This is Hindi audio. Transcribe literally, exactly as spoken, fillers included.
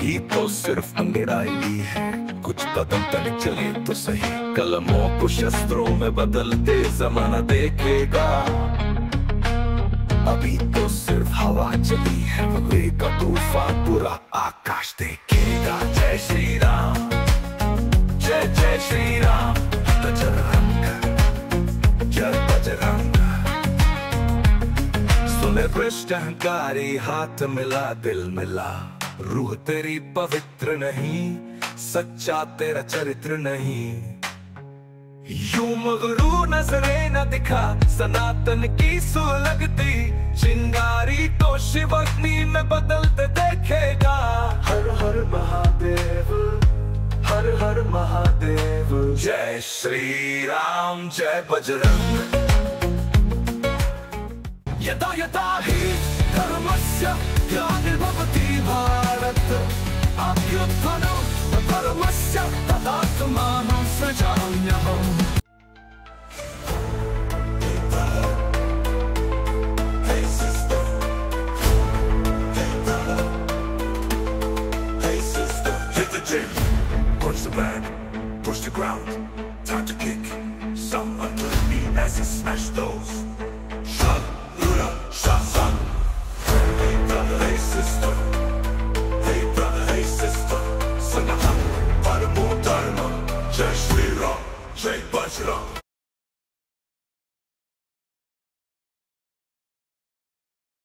ये तो सिर्फ अंगड़ाई है, कुछ कदम तक चले तो सही। कलमों को शस्त्रों में बदलते जमाना देखेगा। अभी तो सिर्फ हवा चली है, मगर का तूफान पूरा आकाश देखेगा। जय श्री राम, जय जय श्री राम। बजरंग, जय बजरंग। सुने भ्रष्ट अहंकारी, हाथ मिला दिल मिला। रूह तेरी पवित्र नहीं, सच्चा तेरा चरित्र नहीं। यूं मगरू नजरे न दिखा, सनातन की सुलगती चिंगारी तो शिव अग्नि में बदलते देखेगा। हर हर महादेव, हर हर महादेव। जय श्री राम, जय बजरंग। यदा यदा हि धर्मस्य ग्लानिर्भवति भारत, अभ्युत्थानं धर्मस्य तदात्मानं सृजाम्यहम्। Hey sister, hey brother, hey sister. Hit the gym, punch the bag, push the ground.